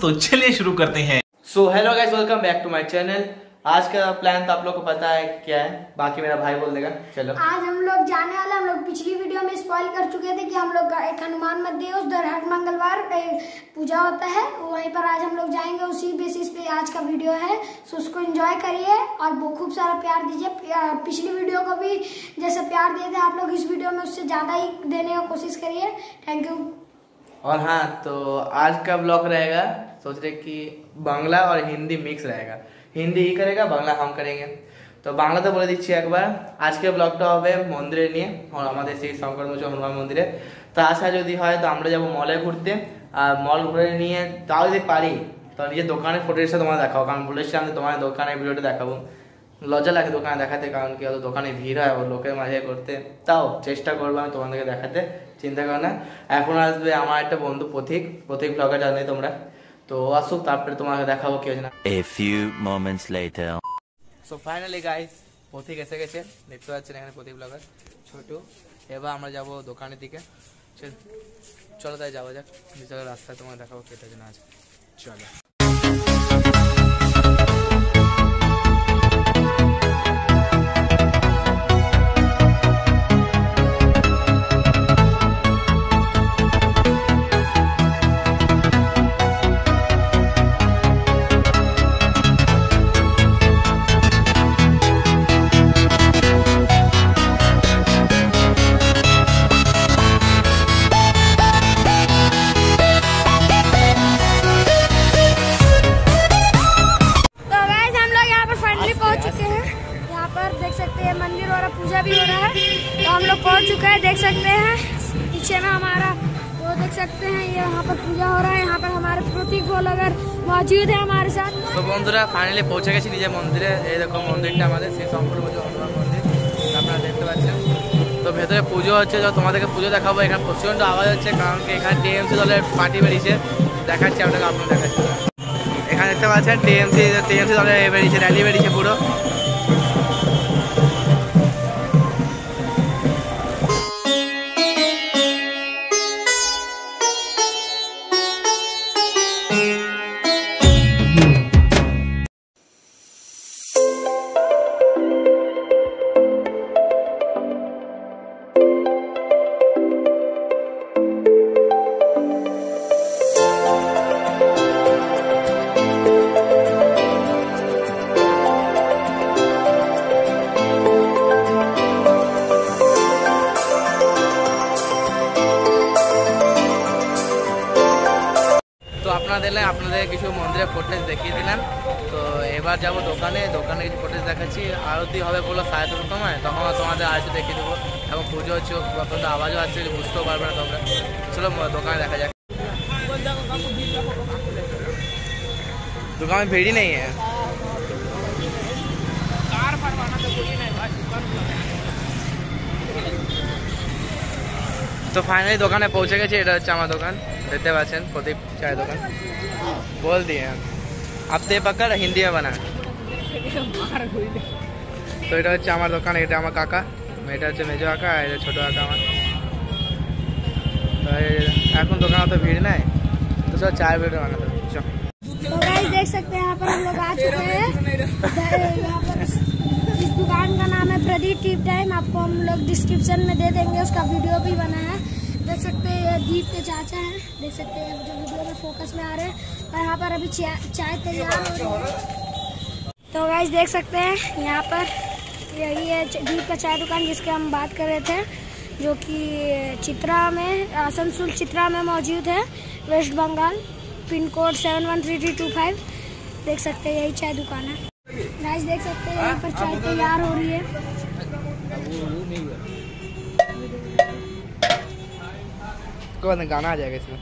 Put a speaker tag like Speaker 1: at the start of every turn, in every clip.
Speaker 1: तो चलिए शुरू करते हैं।
Speaker 2: So hello guys, welcome back to my channel. आज का प्लान तो आप लोग को पता है क्या है, बाकी मेरा भाई बोल देगा। चलो
Speaker 3: आज हम लोग जाने वाले, हम लोग पिछली वीडियो में स्पॉइल कर चुके थे कि हम लोग एक हनुमान मंदिर है, उधर हर मंगलवार पूजा होता है, वहीं पर आज हम लोग जाएंगे। उसी बेसिस पे आज का वीडियो है, सो उसको एंजॉय करिए और खूब सारा प्यार दीजिए। पिछली वीडियो को भी जैसे प्यार दिए थे आप लोग, इस वीडियो में उससे ज्यादा ही देने की कोशिश करिए। Thank you.
Speaker 2: और हाँ, तो आज का ब्लॉग रहेगा, सोच रहे कि बांग्ला और हिंदी मिक्स रहेगा। हिंदी ही करेगा, बांग्ला हम करेंगे। तो बांग्ला तो बोले दीजिए एक बार। आज के ब्लॉगটা হবে মন্দিরে নিয়ে, আর আমাদের সেই শঙ্করমোচন হনুমান মন্দিরে। তো আশা যদি হয় তো আমরা যাব মলে ঘুরতে, আর মল ঘুরে নিয়ে তাও যদি পারি তো নিজের দোকানের ফুটেজটা সাথে তোমাদের দেখাবো, কারণ বলেছিলাম যে তোমাদের দোকানের ভিডিওটা দেখাবো। লজ্জা লাগে দোকানে দেখাতে, কারণ কি হতো দোকানে ভিড় হয় আর লোকের মাঝে করতে। তাও চেষ্টা করবো আমি তোমাদেরকে দেখাতে, চিন্তা করো না। এখন আসবে আমার একটা বন্ধু প্রতীক ব্লগার, জানি তোমরা। তো আসুক, তারপরে তোমাকে দেখাবো কি হয়েছে না।
Speaker 4: A few moments later.
Speaker 2: So finally guys, Prateek এসে গেছে, দেখতে পাচ্ছেন এখানে প্রতীক ব্লগার ছোটু। এবার আমরা যাব দোকানের দিকে। চলো তাই যাওয়া যাক। চলো রাস্তায় তোমাকে দেখাবো কেটে না আছে। চলো।
Speaker 3: मंदिर और पूजा भी हो रहा है, तो हम लोग पहुंच चुके हैं। देख सकते हैं पीछे में हमारा वो देख सकते हैं, ये यहाँ पर पूजा हो रहा है। यहाँ पर हमारे प्रतीक ब्लॉगर मौजूद है हमारे साथ।
Speaker 2: तो বন্ধুরা ফাইনালি পৌঁছে গেছি নিজের মন্দিরে। এই দেখো মন্দিরটা আমাদের সেই শঙ্করমোচন হনুমান মন্দির, আপনারা দেখতে পাচ্ছেন। তো ভেতরে পুজো হচ্ছে, তো তোমাদেরকে পুজো দেখাবো। এখানে প্রচন্ড আওয়াজ হচ্ছে, কারণ কি এখানে টিএমসি দলের পার্টি বেরিয়েছে। দেখাচ্ছি আপনাকে, আপনারা দেখাচ্ছি। এখানে দেখতে পাচ্ছেন টিএমসি দলের বেরিয়েছে, র্যালি বেরিয়েছে পুরো। আপনাদের কিছু মন্দিরের ফুটেজ দেখিয়ে দিলাম। তো এবার যাবো দোকানে কিছু ফুটেজ দেখাচ্ছি। আরতি হবে বলো 7:30 সময়, তখন তোমাদের আরতি দেখিয়ে দেবো। এবং পুজো হচ্ছে, আপনাদের আওয়াজও আসছে, বুঝতেও পারবে না তোমরা। চলো দোকানে দেখা যাক। দোকান में भीड़ ही नहीं है। তো ফাইনালি দোকানে পৌঁছে গেছি। এটা হচ্ছে আমার দোকান, দেখতে পাচ্ছেন প্রদীপ চায়ের দোকান। बोल दिए अब ते पकड़ हिंदी में बना। তো এটা হচ্ছে আমার দোকান, এটা আমার কাকা, এটা হচ্ছে মেজো কাকা, এটা ছোট কাকা আমার। তো এখন দোকান অত ভিড় নাই, তো সব চায়ের ভিডিও বানাতে।
Speaker 3: तो गाइस देख सकते हैं यहाँ पर हम लोग आ चुके हैं। यहाँ पर इस दुकान का नाम है प्रदीप टी टाइम, आपको हम लोग डिस्क्रिप्शन में दे देंगे, उसका वीडियो भी बना है। देख सकते हैं ये दीप के चाचा हैं, देख सकते हैं जो वीडियो में फोकस में आ रहे हैं। और यहाँ पर अभी चाय तैयार हो रही है। तो गाइस देख सकते हैं यहाँ पर यही है दीप का चाय दुकान जिसके हम बात कर रहे थे, जो कि चित्रा में, आसनसोल चित्रा में मौजूद है, वेस्ट बंगाल, पिन कोड 713325। देख सकते हैं यही चाय दुकान है। गाइस देख सकते हैं यहाँ पर चाय तैयार हो रही है।
Speaker 2: गाना आ जाएगा इसमें।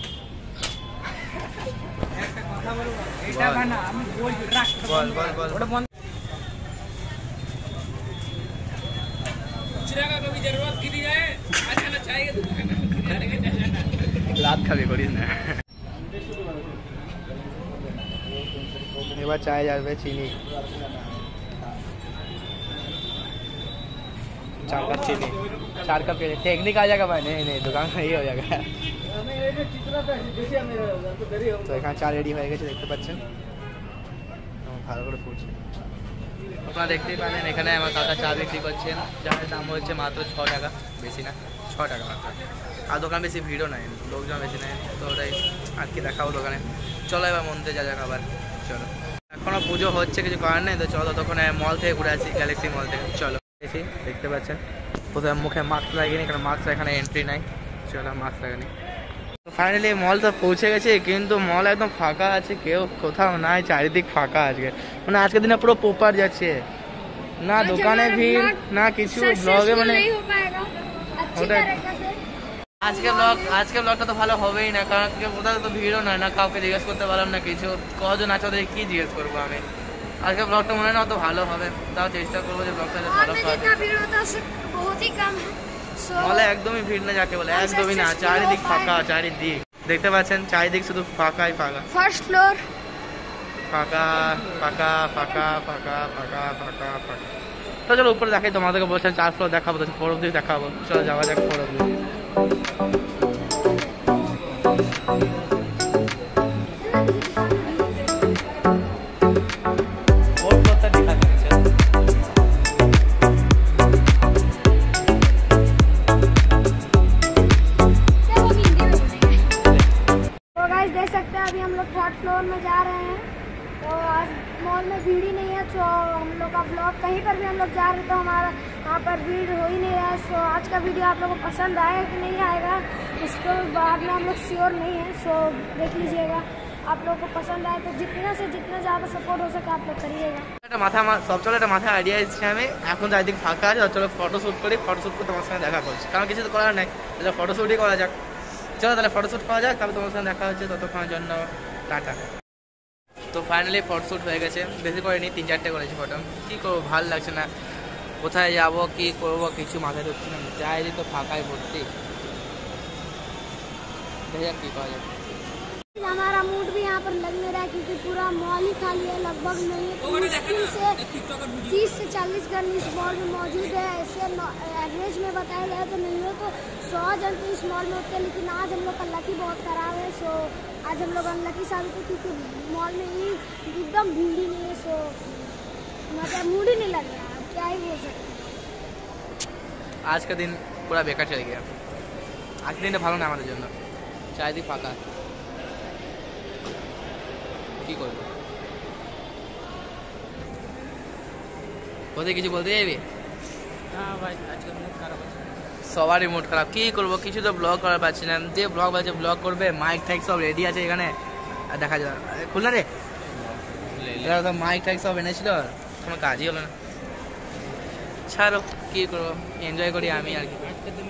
Speaker 2: রাত খাবি করিস না। এবার চায় যাবে চিনি, 4 कप चीनी, 4 कप चीनी। टेक्निक आ जाएगा भाई। नहीं दुकान में ये हो जाएगा। তো এখানে চা রেডি হয়ে গেছে দেখতে পাচ্ছেন, ভালো করে ফুটছে। আপনারা দেখতেই পারেন এখানে আমার কাকা চা বিক্রি করছেন, যার দাম হচ্ছে মাত্র 6 টাকা, বেশি না 6 টাকা মাত্র। আর দোকান বেশি ভিড়ও নাই, লোকজন বেশি নেই, তো ওটাই আর কি দেখাবো দোকানে। চলো এবার মন্দিরে যা যাক আবার, চলো। এখনও পুজো হচ্ছে, কিছু করার নেই, তো চলো তখন মল থেকে ঘুরে আসি, গ্যালাক্সি মল থেকে। চলো এসি, দেখতে পাচ্ছেন প্রথমে মুখে মাস্ক লাগিয়ে নি, কারণ মাস্ক এখানে এন্ট্রি নাই। চলো মাস্ক লাগানি। তো ফাইনালি মল তো পৌঁছে গেছে, কিন্তু মল একদম ফাঁকা আছে, কেউ কোথাও নাই, চারিদিক ফাঁকা আজকে। মানে আজকের দিনে পুরো পোপার যাচ্ছে, না দোকানে ভিড় না কিছু, ব্লগে মানে ওটা আজকে ব্লগটা তো ভালো হবেই না, কারণ কোথাও তো ভিড়ও নয়, না কাউকে জিজ্ঞেস করতে পারলাম না কিছু, কজন আছে ওদের কি জিজ্ঞেস করবো আমি। আজকে ব্লগটা মনে হয় না অত ভালো হবে, তাও চেষ্টা করবো যে ব্লগটা ভালো হবে। মলে একদমই ভিড় না যাকে বলে, একদমই না, চারিদিক ফাঁকা, চারিদিক দেখতে পাচ্ছেন, চারিদিক শুধু ফাঁকাই ফাঁকা।
Speaker 3: ফার্স্ট ফ্লোর
Speaker 2: ফাঁকা ফাঁকা ফাঁকা ফাঁকা ফাঁকা ফাঁকা ফাঁকা। তো চলো উপরে দেখাই, তোমাদেরকে বলছেন 4 ফ্লোর দেখাবো, তো 4 অব্দি দেখাবো। চলো যাওয়া যাক 4 অব্দি।
Speaker 3: देख सकते हैं अभी हम लोग 3rd फ्लोर में जा रहे हैं। तो आज मॉल में भीड़ ही नहीं है, तो हम लोग का ब्लॉग कहीं पर भी हम लोग जा रहे हैं तो हमारा यहाँ पर भीड़ हो ही नहीं रहा है। सो आज का वीडियो आप लोगों को पसंद आएगा कि नहीं आएगा इसको बाद में हम लोग श्योर नहीं है, सो देख लीजिएगा। आप लोगों को पसंद आए तो जितना से जितना ज़्यादा सपोर्ट हो सके आप लोग करिएगा।
Speaker 2: মাথা সব চলো, একটা মাথায় আইডিয়া এসেছে আমি, এখন চারিদিক ফাঁকা আছে, চলো ফটোশ্যুট করি, ফটোশ্যুট করে তোমার সঙ্গে দেখা করছি, কারণ কিছু তো করার নাই, তাহলে ফটোশ্যুটই করা যাক। চলো তাহলে ফটোশ্যুট করা যাক, তাহলে তোমার সঙ্গে দেখা হচ্ছে, ততক্ষণের জন্য টাটা। তো ফাইনালি ফটোশ্যুট হয়ে গেছে, বেশি করিনি, 3-4টে করেছি ফটো। কী করবো, ভালো লাগছে না, কোথায় যাবো কী করবো কিছু মাথায় ঢুকছে না, চারিদিক তো ফাঁকাই ভর্তি, দেখে যাক কী করা যায়।
Speaker 3: हमारा मूड भी यहाँ पर लग नहीं रहा है क्योंकि पूरा मॉल ही खाली है, लगभग नहीं है, मुश्किल से 30 से 40 जन इस मॉल में मौजूद है। ऐसे एवरेज में बताया जाए तो नहीं हो तो 100 जन तो इस मॉल में होते हैं, लेकिन आज हम लोग का लकी बहुत खराब है। सो आज हम लोग अनलकी साबित है क्योंकि मॉल में ही एकदम भीड़ ही नहीं है, सो मतलब मूड ही नहीं लग रहा है, क्या ही बोल सकते।
Speaker 2: आज का दिन पूरा बेकार चल गया, आज के दिन ভালো না আমাদের জন্য, চারিদিক ফাঁকা, কি করবো, ওদের কিছু বলতে যাবি? সবারই মুড খারাপ, কি করবো, কিছু তো ব্লগ করার পাচ্ছি না, যে ব্লগ বলছে ব্লগ করবে, মাইক টাইক সব রেডি আছে এখানে, দেখা যায় খুলনা রে, এরা তো মাইক টাইক সব এনেছিল, কোনো কাজই হলো না, ছাড়ো কি করবো, এনজয় করি আমি আর কি।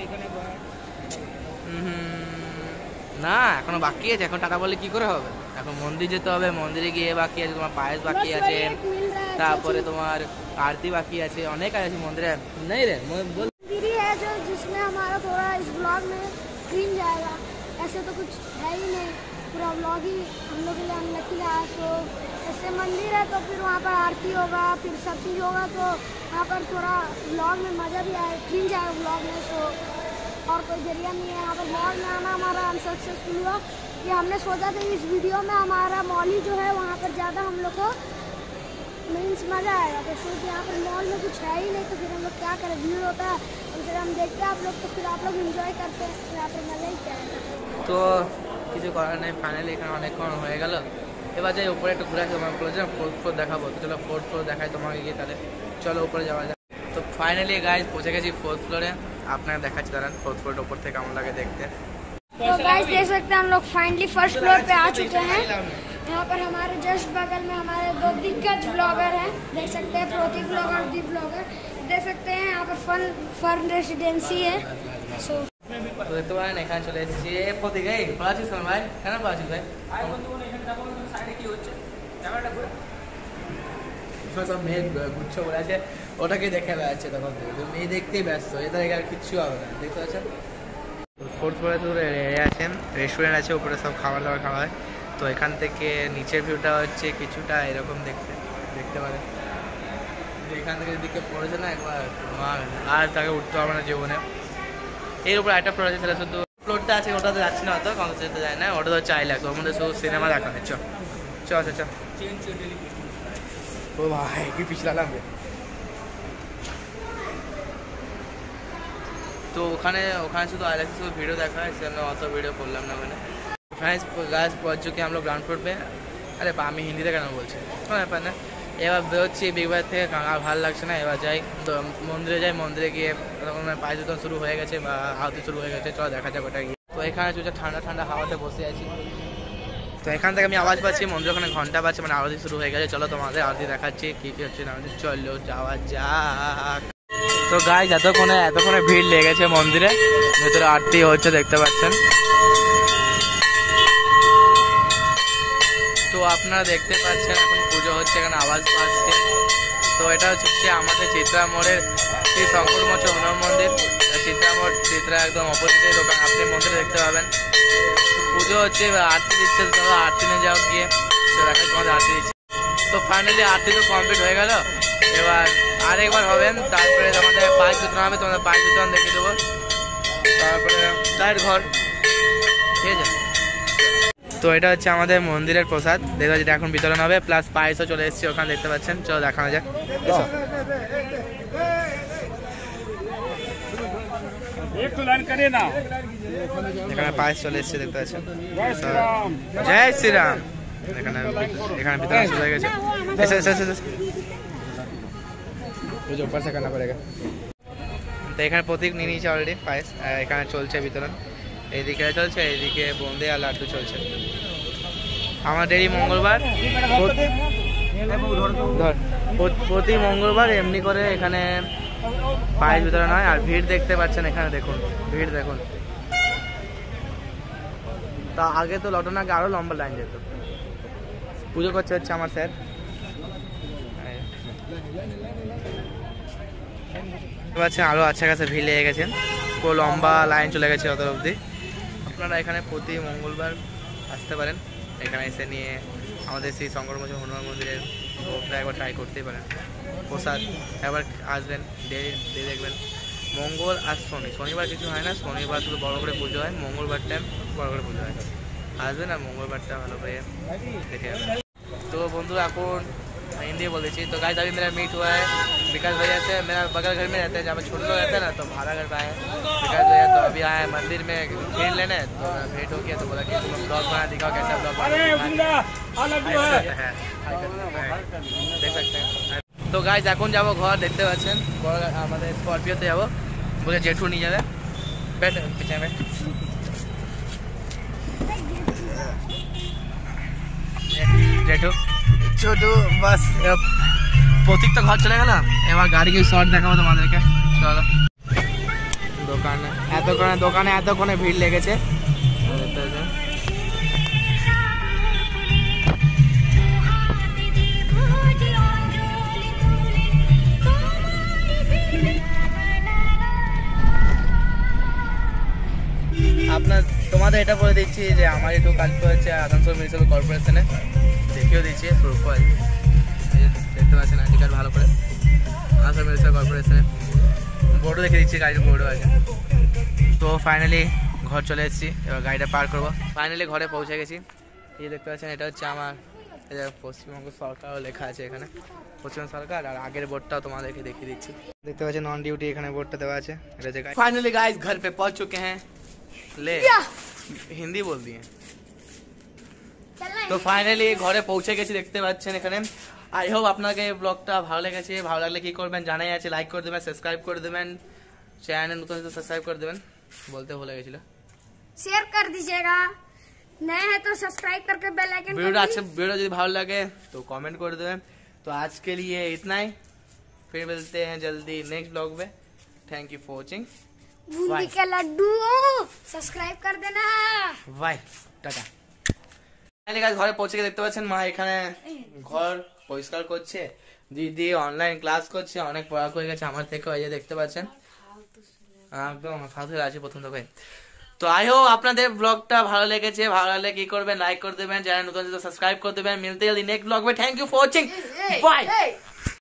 Speaker 2: না এখনো বাকি আছে, এখন টাকা বললে কি করে হবে, এখন মন্দির যেতে হবে, মন্দিরে গিয়ে বাকি আছে তোমার পায়েস বাকি আছে, তারপরে তোমার आरती बाकी है, अनेक ऐसी मंदिर है नहीं रे बोल
Speaker 3: है जो जिसमें हमारा थोड़ा इस ब्लॉग में क्रीम जाएगा, ऐसे तो कुछ है ही नहीं, पूरा ब्लॉग ही हम लोग के लिए अनलकी रहा। सो ऐसे मंदिर है तो फिर वहाँ पर आरती होगा, फिर सब चीज़ होगा, तो वहाँ पर थोड़ा ब्लॉग में मज़ा भी आए, क्रीम जाएगा ब्लॉग में। सो और कोई जरिया नहीं है यहाँ पर मॉल में आना, हमारा अनसक्सेसफुल हुआ। ये हमने सोचा था इस वीडियो में हमारा मॉल ही जो है वहाँ पर ज़्यादा हम लोग को मीन्स मज़ा आएगा, तो सोच यहाँ पर मॉल में कुछ है ही नहीं, तो फिर हम लोग क्या करें, भीड़ होता है, फिर हम देखते हैं आप लोग, तो फिर आप लोग एंजॉय करते हैं, यहाँ पर मज़ा ही क्या है।
Speaker 2: তো কিছু করার নেই, ফাইনালি এখানে অনেকক্ষণ হয়ে গেল, এবার যাই উপরে একটু ঘুরে আসি, তোমার বলেছিলাম 4th ফ্লোর দেখাবো, তো চলো 4th ফ্লোর দেখাই তোমাকে গিয়ে, তাহলে চলো উপরে যাওয়া যায়। তো ফাইনালি গাইজ পৌঁছে গেছি 4th ফ্লোরে, আপনাকে দেখাচ্ছি দাঁড়ান 4th ফ্লোরের উপর থেকে কেমন লাগে দেখতে।
Speaker 3: तो गाइस देख सकते हैं हम लोग फाइनली 1st फ्लोर पे आ चुके हैं। यहाँ पर हमारे जस्ट बगल में हमारे 2 दिग्गज ब्लॉगर हैं, देख सकते हैं प्रतीक ब्लॉगर और दीप ब्लॉगर, देख सकते हैं यहाँ पर फन रेसिडेंसी है। सो
Speaker 2: তো দেখতে পারেন এখানে চলে এসেছি, এ প্রতীক এই পড়াচ্ছিস কেন ভাই, কেন পড়াচ্ছিস ভাই? সব মেয়ে গুচ্ছ বলে আছে, ওটাকে দেখে বেড়াচ্ছে, তখন মেয়ে দেখতেই ব্যস্ত, এদের আর কিচ্ছু হবে না, দেখতে পাচ্ছেন। 4th ফ্লোরে তো আছেন, রেস্টুরেন্ট আছে, উপরে সব খাবার দাবার খাওয়া হয়, তো এখান থেকে নিচের ভিউটা হচ্ছে কিছুটা এরকম দেখতে পারেন, এখান থেকে দিকে পড়েছে না একবার, আর তাকে উঠতে হবে না জীবনে। এর উপরে একটা ফ্লোর আছে, সেটা শুধু ফ্লোরটা আছে ওটাতে যাচ্ছি না, অত কনসার্টে যায় না, ওটা তো চাই লাগবে, ওর মধ্যে শুধু সিনেমা দেখা হয়। চ চ চ চ ও ভাই কি পিছলা লাগবে। তো ওখানে শুধু আইল্যাক্স শুধু ভিডিও দেখা है, इसलिए मैं অত ভিডিও করলাম না। मैंने গাছ পहुंच चुके हम लोग ग्राउंड फ्लोर पे। আরে আমি হিন্দিতে কেন বলছি, কোনো ব্যাপার না। এবার বেরোচ্ছি বিগ বাজার থেকে, আর ভালো লাগছে না, এবার যাই মন্দিরে যাই। মন্দিরে গিয়ে তখন পায়ে জুতো শুরু হয়ে গেছে বা আরতি শুরু হয়ে গেছে, চলো দেখা যাক ওটা গিয়ে। তো এখানে চলছে ঠান্ডা ঠান্ডা হাওয়াতে বসে আছি। তো এখান থেকে আমি আওয়াজ পাচ্ছি মন্দির ওখানে ঘন্টা পাচ্ছে, মানে আরতি শুরু হয়ে গেছে। চলো তোমাদের আরতি দেখাচ্ছি কি কি হচ্ছে না, চলো যাওয়া যাক। তো গাইস এতক্ষণে ভিড় লেগেছে মন্দিরে, ভেতরে আরতি হচ্ছে দেখতে পাচ্ছেন। তো আপনারা দেখতে পাচ্ছেন এখন পুজো হচ্ছে, এখানে আওয়াজ পাচ্ছে। তো এটা হচ্ছে আমাদের চিত্রা মোড়ের শ্রী শঙ্করমোচ হনুমান মন্দির। চিত্রা মোড় চিত্রা একদম অপোজিটে দোকান, আপনি মন্দিরে দেখতে পাবেন। পুজো হচ্ছে, আরতি দিচ্ছে, তোমরা আরতি নিয়ে যাও গিয়ে, তো দেখা তোমাদের আরতি দিচ্ছে। তো ফাইনালি আরতি তো কমপ্লিট হয়ে গেল, এবার আরেকবার হবেন, তারপরে আমাদের পাঁচ বিতরণ হবে, তোমাদের পাঁচ বিতরণ দেখিয়ে দেবো, তারপরে তার ঘর, ঠিক আছে। তো এটা হচ্ছে আমাদের মন্দিরের প্রসাদ, দেখো যেটা এখন বিতরণ হবে, প্লাস পায়েসও চলে এসেছে ওখানে দেখতে পাচ্ছেন। চলো দেখানো যাক। এখানে পায়েস চলে এসেছে দেখতে পাচ্ছেন। জয় শ্রীরাম। এখানে বিতরণ শুরু হয়ে গেছে। ऊपर से करना पड़ेगा। তো এখানে প্রতীক নিয়ে নিয়েছে অলরেডি পায়েস, এখানে চলছে বিতরণ, এইদিকে চলছে, এইদিকে বোঁদে আর লাড্ডু চলছে। আমাদের এই মঙ্গলবার প্রতি মঙ্গলবার এমনি করে এখানে পায়েস বিতরণ হয়। আর ভিড় দেখতে পাচ্ছেন এখানে, দেখুন ভিড় দেখুন। তা আগে তো লটন আগে আরো লম্বা লাইন যেত। পুজো করছে হচ্ছে আমার স্যার, আরো আচ্ছা কাছে ভিড় লেগে গেছেন, পুরো লম্বা লাইন চলে গেছে অত অবধি। আপনারা এখানে প্রতি মঙ্গলবার আসতে পারেন, এখানে এসে নিয়ে আমাদের শ্রী শঙ্করমোচ হনুমান মন্দিরের ভোগটা একবার ট্রাই করতেই পারেন। প্রসাদ একবার আসবেন, দিয়ে দেখবেন। মঙ্গল আর শনিবার কিছু হয় না, শনিবার শুধু বড় করে পুজো হয়, মঙ্গলবারটা বড় করে পুজো হয়। আসবেন আর মঙ্গলবারটা ভালো করে দেখে যাবেন। तो बंधु এখন हिंदी बोल दीजिए। तो गाइस अभी मेरा मीट हुआ है विकास भैया से, मेरा बगल घर में रहते हैं, जहाँ पे छोटे लोग रहते हैं ना, तो भाड़ा घर पे आए विकास भैया। तो अभी आए मंदिर में खीर लेने, तो भेंट हो गया, तो बोला कि तुम ब्लॉग बना दिखाओ कैसा ब्लॉग देख सकते हैं। तो गाइस এখন যাবো ঘর, দেখতে পাচ্ছেন আমাদের স্করপিওতে যাবো, বলে জেঠু নিয়ে যাবে। बैठ पीछे में জেঠু ছোটু বাস। প্রতীক তো ঘর চলে গেল, এবার গাড়ি কি শর্ট দেখাবো তোমাদেরকে। চলো দোকানে এতক্ষণে ভিড় লেগেছে। আপনার তোমাদের এটা বলে দিচ্ছি যে আমার একটু কাজ হচ্ছে আসানসোল মিউনিসিপ্যাল কর্পোরেশনে, দেখিয়েও দিচ্ছি প্রুফ আছে, দেখতে পাচ্ছেন আইডি কার্ড ভালো করে। আসানসোল মিউনিসিপ্যাল কর্পোরেশনে বোর্ডও দেখে দিচ্ছি, গাড়ির বোর্ডও আছে। তো ফাইনালি ঘর চলে এসেছি, এবার গাড়িটা পার করবো। ফাইনালি ঘরে পৌঁছে গেছি। এই দেখতে পাচ্ছেন এটা হচ্ছে আমার পশ্চিমবঙ্গ সরকারও লেখা আছে এখানে, পশ্চিমবঙ্গ সরকার। আর আগের বোর্ডটাও তোমাদেরকে দেখিয়ে দিচ্ছি, দেখতে পাচ্ছেন নন ডিউটি এখানে বোর্ডটা দেওয়া আছে। এটা যে ফাইনালি गाइस घर पे पहुंच चुके हैं। ले হিন্দি বল দিয়ে। তো ফাইনালি ঘরে পৌঁছে গেছি, দেখতে পাচ্ছেন এখানে। আই হোপ আপনাকে ব্লগটা ভালো লেগেছে, ভালো লাগলে কি করবেন জানাই আছে, লাইক করে দেবেন, সাবস্ক্রাইব করে দেবেন, চ্যানেল নতুন তো সাবস্ক্রাইব করে দেবেন, বলতে ভুলে গেছিল।
Speaker 3: शेयर कर दीजिएगा, नए हैं तो सब्सक्राइब करके बेल आइकन।
Speaker 2: वीडियो यदि भालो लगे तो कमेंट कर देवें। तो आज के लिए इतना ही, फिर मिलते हैं जल्दी नेक्स्ट ब्लॉग में। Thank you for watching.
Speaker 3: Boondi के लड्डू সাবস্ক্রাইব कर देना।
Speaker 2: Bye, tata. ঘরে পৌঁছে গিয়ে দেখতে পাচ্ছেন মা এখানে ঘর পরিষ্কার করছে, দিদি অনলাইন ক্লাস করছে, অনেক পড়া হয়ে গেছে আমার থেকে, ওই যে দেখতে পাচ্ছেন একদম ফালতু আছে প্রথম থেকে। তো আই হোপ আপনাদের ব্লগটা ভালো লেগেছে, ভালো লাগলে কি করবেন, লাইক করে দেবেন, চ্যানেল নতুন সাবস্ক্রাইব করে দেবেন। মিলতে জলদি নেক্সট ব্লগ में। Thank you for watching, bye.